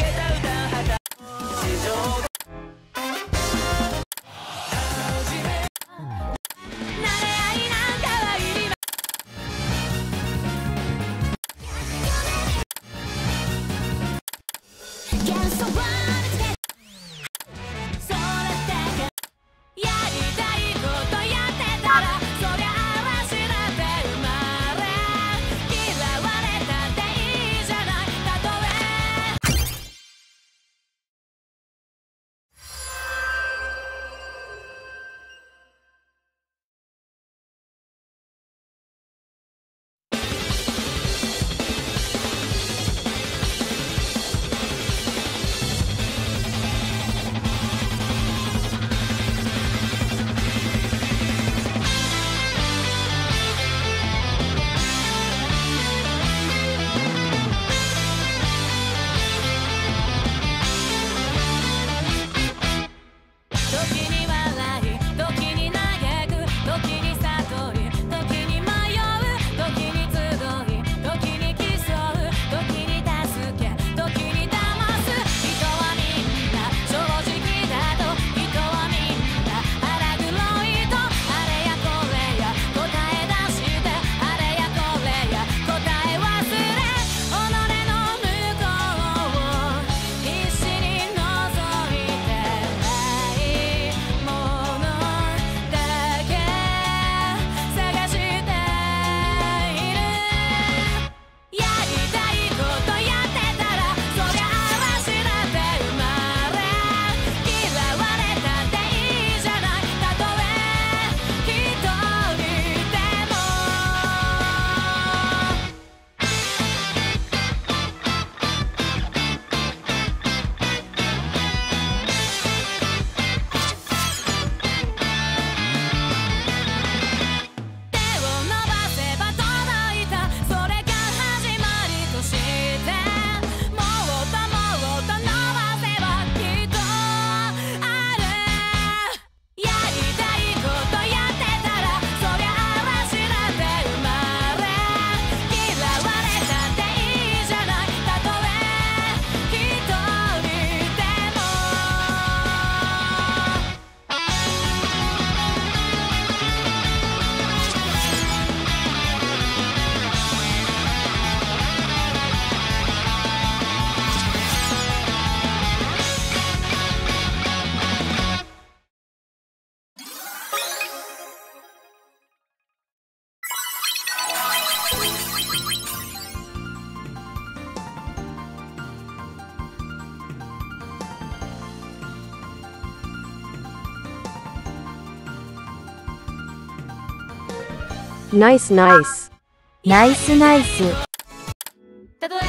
Nice, nice. ナイスナイス。 たとえ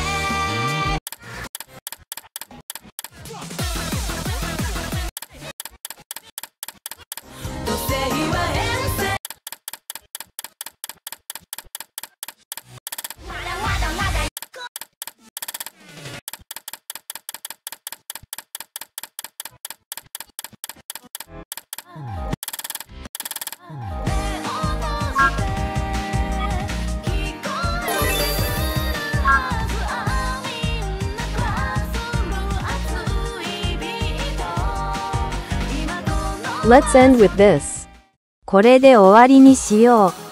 土星は遠征まだまだまだ Let's end with this. これで終わりにしよう。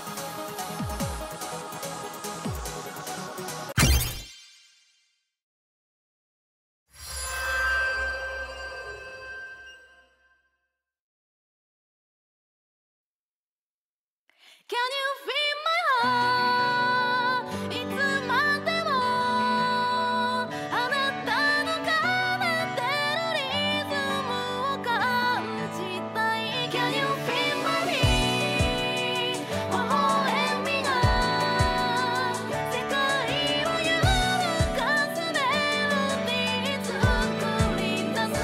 Can you feel my heart? いつまでもあなたの奏でるリズムを感じたい Can you feel my beat? 微笑みが世界を揺るがすメロディー作り出す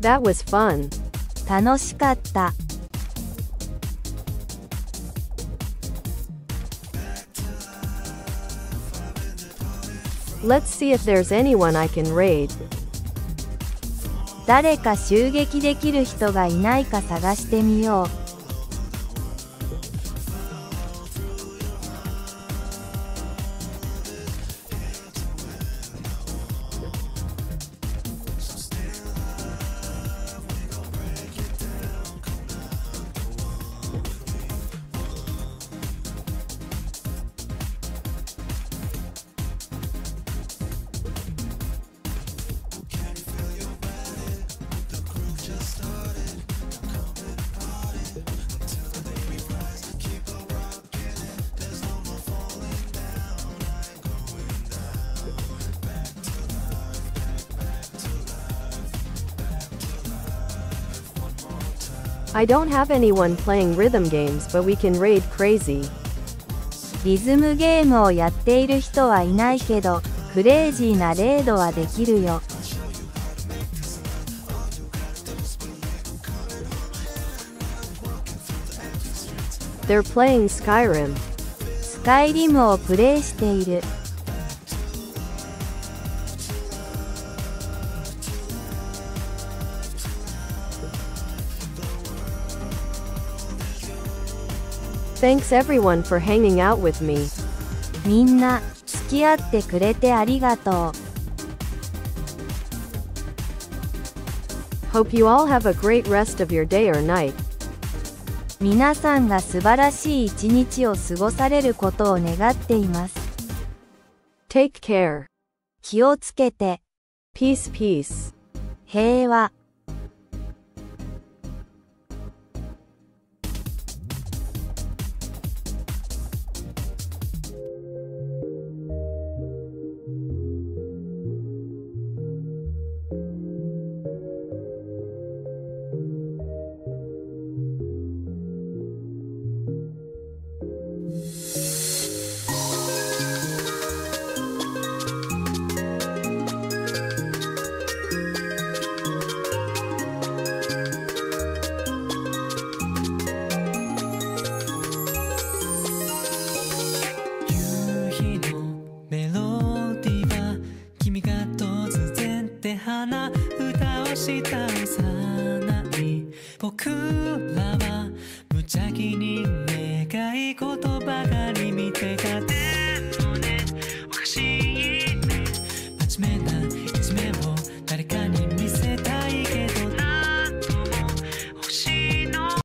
That was fun. 楽しかった。 Let's see if there's anyone I can raid. 誰か襲撃できる人がいないか探してみよう。 I don't have anyone playing rhythm games, but we can raid crazy. リズムゲームをやっている人はいないけど、クレイジーなレイドはできるよ。 They're playing Skyrim. スカイリムをプレイしている。 Thanks everyone for hanging out with me. みんな、付き合ってくれてありがとう。 Hope you all have a great rest of your day or night. 皆さんが素晴らしい一日を過ごされることを願っています。 Take care. 気をつけて。 Peace, peace. 平和。 した幼い僕らは無邪気に